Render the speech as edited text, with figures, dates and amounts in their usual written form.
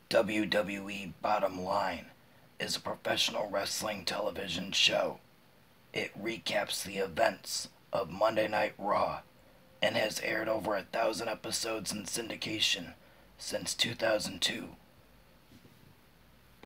WWE Bottom Line is a professional wrestling television show. It recaps the events of Monday Night Raw and has aired over 1,000 episodes in syndication since 2002.